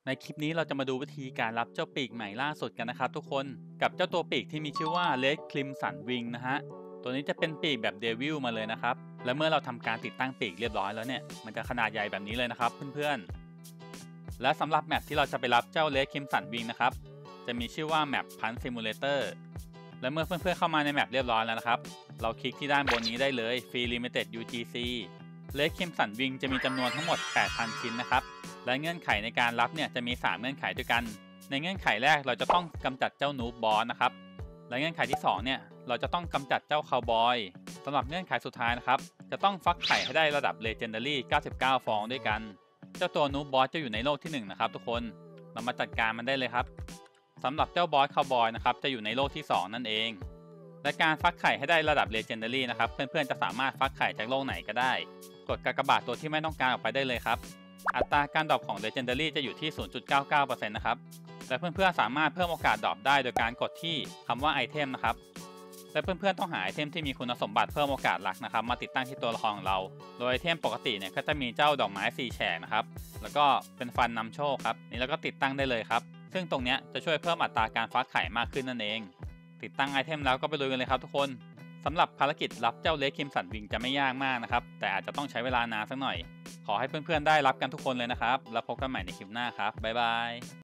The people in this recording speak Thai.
ในคลิปนี้เราจะมาดูวิธีการรับเจ้าปีกใหม่ล่าสุดกันนะครับทุกคนกับเจ้าตัวปีกที่มีชื่อว่า Red Crimson Wing นะฮะตัวนี้จะเป็นปีกแบบเดวิลมาเลยนะครับและเมื่อเราทำการติดตั้งปีกเรียบร้อยแล้วเนี่ยมันจะขนาดใหญ่แบบนี้เลยนะครับเพื่อนๆและสำหรับแมปที่เราจะไปรับเจ้า Red Crimson Wing นะครับจะมีชื่อว่าแมป Punch Simulator และเมื่อเพื่อนๆเข้ามาในแมปเรียบร้อยแล้วนะครับเราคลิกที่ด้านบนนี้ได้เลย Free Limited UGC Red Crimson Wing จะมีจำนวนทั้งหมด 8,000 ชิ้นนะครับและเงื่อนไขในการรับเนี่ยจะมี3เงื่อนไขด้วยกันในเงื่อนไขแรกเราจะต้องกำจัดเจ้านูบบอสนะครับและเงื่อนไขที่2เนี่ยเราจะต้องกำจัดเจ้าคาวบอยสำหรับเงื่อนไขสุดท้ายนะครับจะต้องฟักไข่ให้ได้ระดับ Legendary 99 ฟองด้วยกันเจ้าตัวนูบบอสจะอยู่ในโลกที่1นะครับทุกคนเรามาจัดการมันได้เลยครับสำหรับเจ้าบอสคาวบอยนะครับจะอยู่ในโลกที่2นั่นเองและการฟักไข่ให้ได้ระดับ Legendary นะครับเพื่อนๆจะสามารถฟักไข่จากโลกไหนก็ได้กดกากบาทตัวที่ไม่ต้องการออกไปได้เลยครับอัตราการดรอปของ Legendary จะอยู่ที่ 0.99% นะครับและเพื่อนๆสามารถเพิ่มโอกาสดรอปได้โดยการกดที่คำว่าไอเทมนะครับและเพื่อนๆต้องหาไอเทมที่มีคุณสมบัติเพิ่มโอกาสหลักนะครับมาติดตั้งที่ตัวละครของเราโดยไอเทมปกติเนี่ยก็จะมีเจ้าดอกไม้4แฉกนะครับแล้วก็เป็นฟันนำโชคครับนี่แล้วก็ติดตั้งได้เลยครับซึ่งตรงเนี้ยจะช่วยเพิ่มอัตราการฟักไข่มากขึ้นนั่นเองติดตั้งไอเทมแล้วก็ไปลุยกันเลยครับทุกคนสำหรับภารกิจรับเจ้าRed Crimson Wingจะไม่ยากมากนะครับแต่อาจจะต้องใช้เวลานานสักหน่อยขอให้เพื่อนๆได้รับกันทุกคนเลยนะครับแล้วพบกันใหม่ในคลิปหน้าครับบ๊ายบาย